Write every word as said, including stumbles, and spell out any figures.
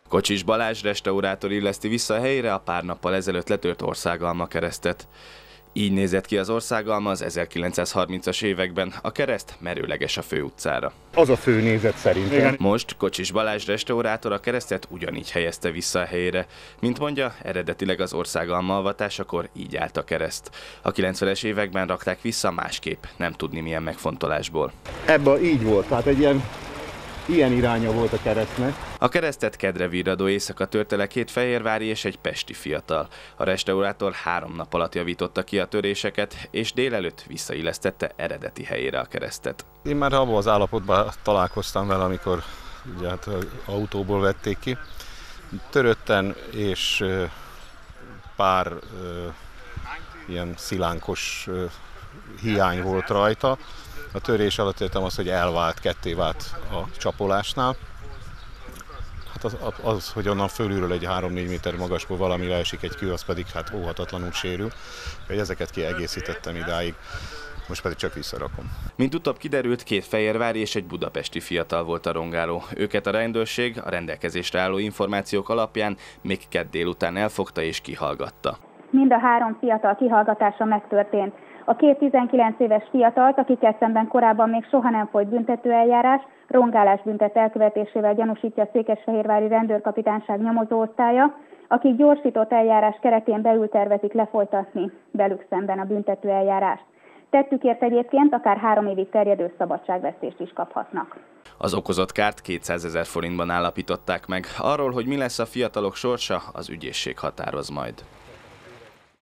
Kocsis Balázs restaurátor illeszti vissza a helyére a pár nappal ezelőtt letört országalma keresztet. Így nézett ki az országalma az ezerkilencszázharmincas években, a kereszt merőleges a főutcára. Az a fő nézet szerintem. Most Kocsis Balázs restaurátor a keresztet ugyanígy helyezte vissza a helyére. Mint mondja, eredetileg az országalma avatásakor így állt a kereszt. A kilencvenes években rakták vissza másképp, nem tudni milyen megfontolásból. Ebben így volt, tehát egy ilyen, ilyen iránya volt a keresztnek. A keresztet kedre virradó éjszaka törte le két fehérvári és egy pesti fiatal. A restaurátor három nap alatt javította ki a töréseket, és délelőtt visszaillesztette eredeti helyére a keresztet. Én már abban az állapotban találkoztam vele, amikor ugye, hát, autóból vették ki. Törötten és pár uh, ilyen szilánkos uh, hiány volt rajta. A törés alatt értem az, hogy elvált, ketté vált a csapolásnál. Hát az, az, hogy onnan fölülről egy három-négy méter magasból valami leesik egy kő, az pedig hát óhatatlanul sérül. Ezeket kiegészítettem idáig, most pedig csak visszarakom. Mint utóbb kiderült, két fehérvári és egy budapesti fiatal volt a rongáló. Őket a rendőrség a rendelkezésre álló információk alapján még kedd délután elfogta és kihallgatta. Mind a három fiatal kihallgatása megtörtént. A két tizenkilenc éves fiatalt, akikkel szemben korábban még soha nem folyt büntetőeljárás, rongálás büntet elkövetésével gyanúsítja a Székesfehérvári Rendőrkapitányság nyomozóosztálya, akik gyorsított eljárás keretén belül tervezik lefolytatni velük szemben a büntetőeljárást. Tettükért egyébként akár három évig terjedő szabadságvesztést is kaphatnak. Az okozott kárt kétszázezer forintban állapították meg. Arról, hogy mi lesz a fiatalok sorsa, az ügyészség határoz majd.